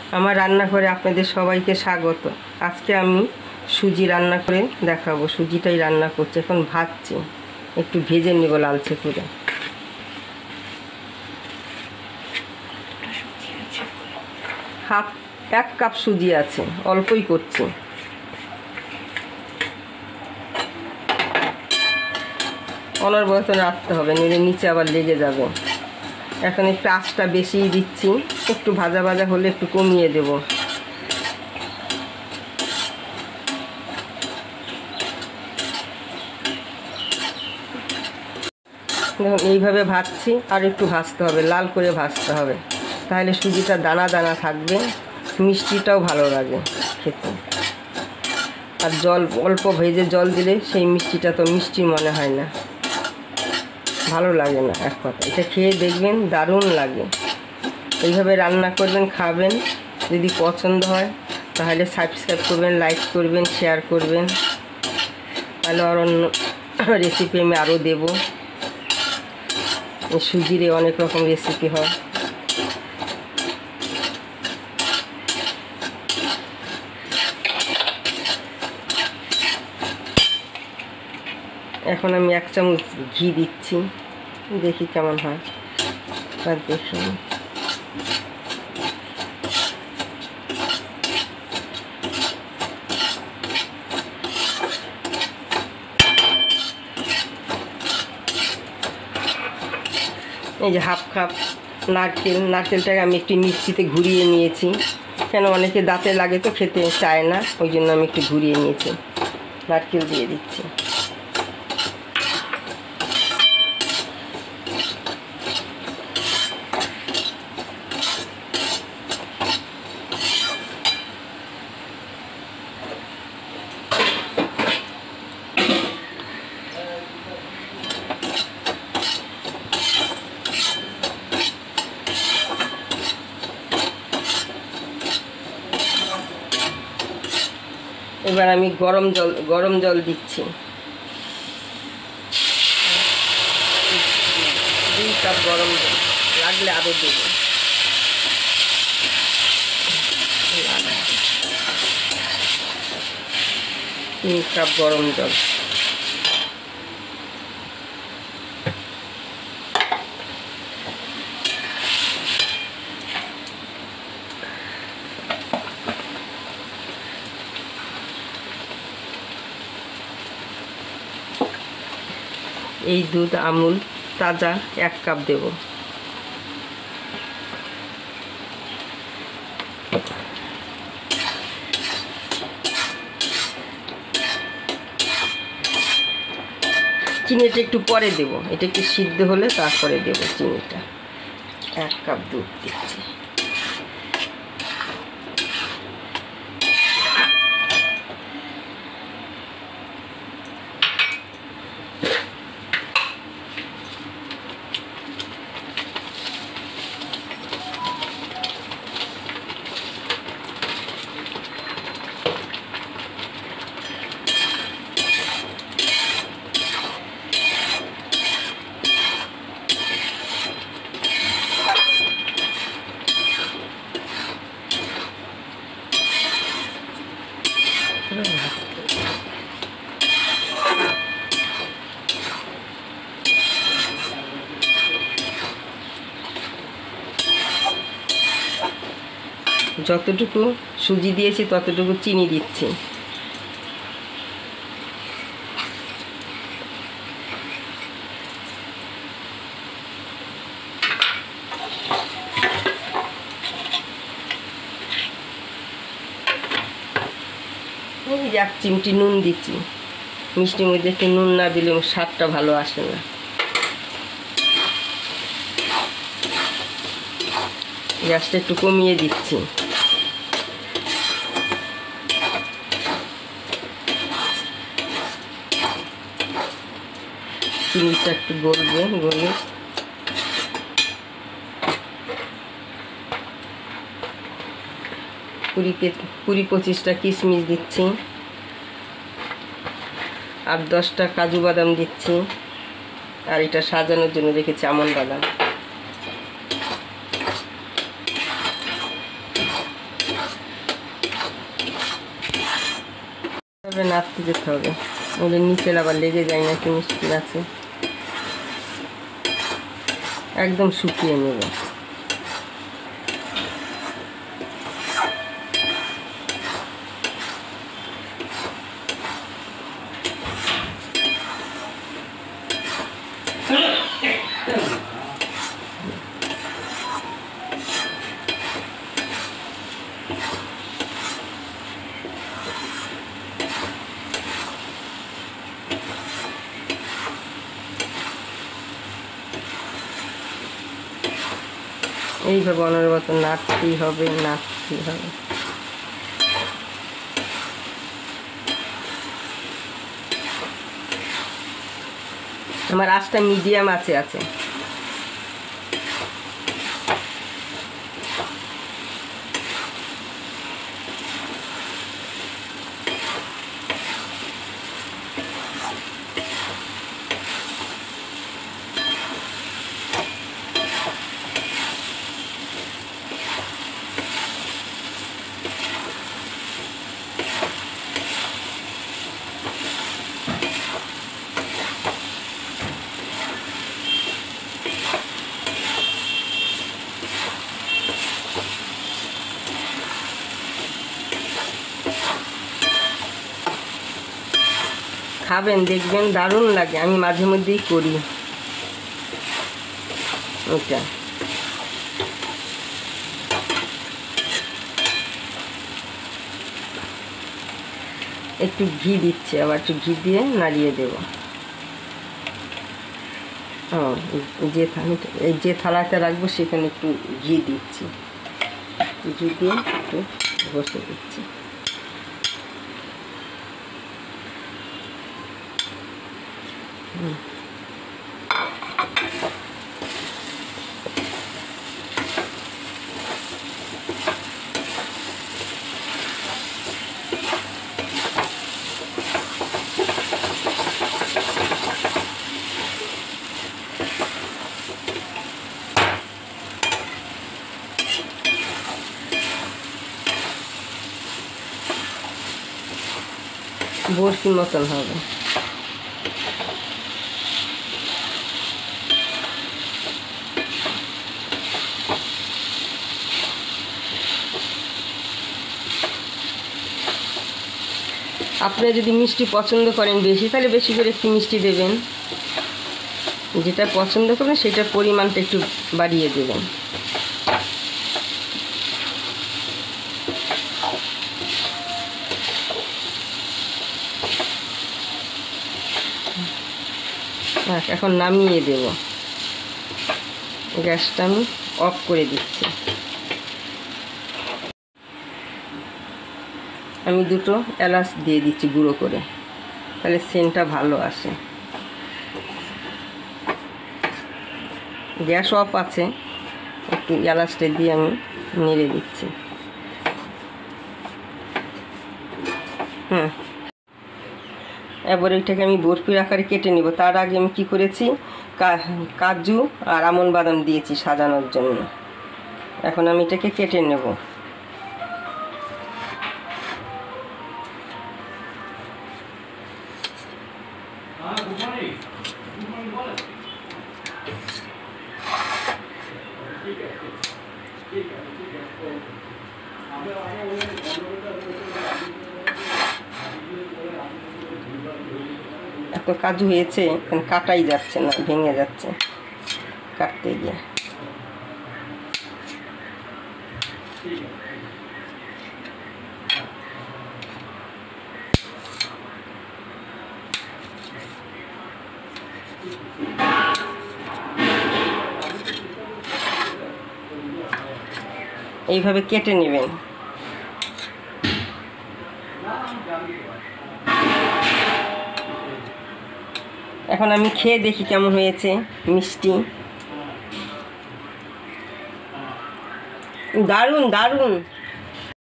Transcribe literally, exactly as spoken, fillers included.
আমার রান্নাঘরে আপনাদের সবাইকে স্বাগত। আজকে আমি সুজি রান্না করে দেখাবো। সুজিটাই রান্না করছি, এখন ভাজছি, একটু ভেজে নেব লালচে করে। হাফ এক কাপ সুজি আছে, অল্পই করছি। অনবরত রাখতে হবে, নইলে নিচে আবার লেগে যাবে। এখন একটু আঁচটা বেশিই দিচ্ছি, একটু ভাজা ভাজা হলে একটু কমিয়ে দেব। দেখুন এইভাবে ভাজছি, আর একটু ভাজতে হবে, লাল করে ভাজতে হবে, তাহলে সুজিটা দানা দানা থাকবে, মিষ্টিটাও ভালো লাগে খেতে। আর জল অল্প ভেজে জল দিলে সেই মিষ্টিটা তো মিষ্টি মনে হয় না, ভালো লাগে না এক কথা। এটা খেয়ে দেখবেন, দারুণ লাগে। এইভাবে রান্না করবেন, খাবেন। যদি পছন্দ হয় তাহলে সাবস্ক্রাইব করবেন, লাইক করবেন, শেয়ার করবেন। তাহলে আর অন্য রেসিপি আমি আরও দেবো। সুজিরে অনেক রকম রেসিপি হয়। এখন আমি এক চামচ ঘি দিচ্ছি, দেখি কেমন হয়। আর দেখুন এই যে হাফ কাপ নারকেল, নারকেলটাকে আমি একটু মিক্সিতে ঘুরিয়ে নিয়েছি, কেন অনেকে দাঁতে লাগে তো খেতে চায় না, ওই জন্য আমি একটু ঘুরিয়ে নিয়েছি। নারকেল দিয়ে দিচ্ছি। এবার আমি গরম জল গরম জল দিচ্ছি, দুই কাপ গরম জল, লাগলে আরও দেবো। তিন কাপ গরম জল। এই দুধ আমুল তাজা এক কাপ দেব। চিনিটা একটু পরে দেব, এটা একটু সিদ্ধ হলে তারপরে দেব চিনিটা। এক কাপ দুধ দিচ্ছি। যতটুকু সুজি দিয়েছি ততটুকু চিনি দিচ্ছি। এক চিমটি নুন দিচ্ছি, মিষ্টির মধ্যে একটু নুন না দিলে স্বাদটা ভালো আসে না। গ্যাসটা একটু কমিয়ে দিচ্ছি। চিনিটা একটু গলবে, গলে কুড়ি কুড়ি পঁচিশটা কিশমিশ দিচ্ছি, আর দশটা কাজু বাদাম দিচ্ছি, আর এটা সাজানোর জন্য রেখেছি আমন্ড বাদাম। এইভাবে নাড়তে যেতে হবে, ওদের নিচের আবার লেগে যায় না, একটু মিষ্টি আছে। একদম শুকিয়ে নেব। এইভাবে অনবরত নাড়তেই হবে, নাড়তেই হবে। আমার আঁচটা মিডিয়াম আছে আছে খাবেন, দেখবেন দারুণ লাগে। আমি মাঝে মধ্যেই করি ওটা। একটু ঘি দিচ্ছি, আবার একটু ঘি দিয়ে নাড়িয়ে দেব। ও যে এই যে থালাতে রাখবো সেখানে একটু ঘি দিচ্ছি, ঘি দিয়ে একটু বসে দিচ্ছি। হুম বরফির মতন হবে। আপনারা যদি মিষ্টি পছন্দ করেন বেশি, তাহলে বেশি করে একটু মিষ্টি দেবেন। যেটা পছন্দ করবেন সেটার পরিমাণটা একটু বাড়িয়ে দেবেন। এখন নামিয়ে দেব, গ্যাসটা আমি অফ করে দিচ্ছি। আমি দুটো এলাচ দিয়ে দিচ্ছি গুঁড়ো করে, তাহলে সেন্টটা ভালো আসে। গ্যাস অফ আছে, একটু এলাচটা দিয়ে আমি নেড়ে দিচ্ছি। হ্যাঁ, এবার এটাকে আমি বরফির আকারে কেটে নেব। তার আগে আমি কি করেছি, কাজু আর আমন্ড বাদাম দিয়েছি সাজানোর জন্য। এখন আমি এটাকে কেটে নেব। এত কাজু হয়েছে, কাটাই যাচ্ছে না, ভেঙে যাচ্ছে কাটতে গিয়ে। এইভাবে কেটে নেবেন। এখন আমি খেয়ে দেখি কেমন হয়েছে মিষ্টি। দারুণ দারুণ।